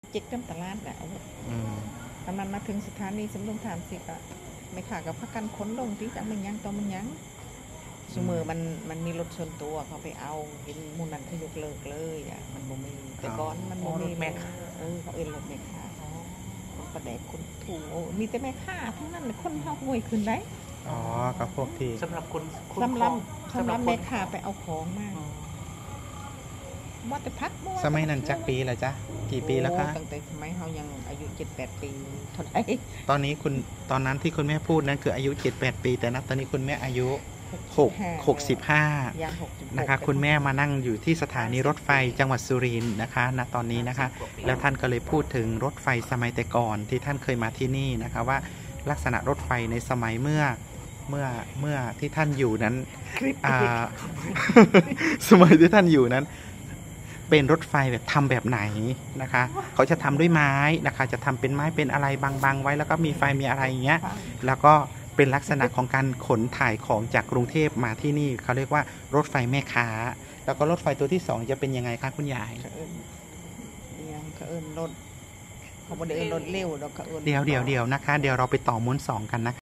จิกน้ำตลาดอะตอนนั้นมาถึงสถานีสำโรงทานสิกะไม่ขากับพักกันขนลงที่จังมันยังตอนมันยังสมือมันมีรถชนตัวเขาไปเอาเห็นมูนันเขายกเลิกเลยอ่ะมันบ่มีแต่ก่อนมันบ่มีแม่ค้าเขาเอ็นรถแม่ค้าคนประแดกคนถูมีแต่แม่ค้าทั้งนั้นคนเฮาห่วยขึ้นได้อ๋อกับพวกที่สำหรับแม่ค้าไปเอาของมาว่าแต่พักสมัยนั้นจักปีละจ๊ะกี่ปีแล้วคะตั้งแต่สมัยเฮายังอายุ7-8 ปีเท่าไหร่ตอนนี้ตอนนั้นที่คุณแม่พูดนั้นคืออายุ7-8 ปีแต่นับตอนนี้คุณแม่อายุ65นะคะคุณแม่มานั่งอยู่ที่สถานีรถไฟจังหวัดสุรินทร์นะคะณตอนนี้นะคะแล้วท่านก็เลยพูดถึงรถไฟสมัยแต่ก่อนที่ท่านเคยมาที่นี่นะคะว่าลักษณะรถไฟในสมัยเมื่อที่ท่านอยู่นั้นสมัยที่ท่านอยู่นั้นเป็นรถไฟแบบทำแบบไหนนะคะเขาจะทำด้วยไม้นะคะจะทำเป็นไม้เป็นอะไรบางๆไว้แล้วก็มีไฟมีอะไรอย่างเงี้ยแล้วก็เป็นลักษณะของการขนถ่ายของจากกรุงเทพมาที่นี่เขาเรียกว่ารถไฟแม่ค้าแล้วก็รถไฟตัวที่2จะเป็นยังไงคะคุณยายเขาเอิ้นรถเขาบ่ได้เอิ้นรถเร็วดอกเขาเอิ้นเดี๋ยวนะคะเดี๋ยวเราไปต่อม้วน2กันนะคะ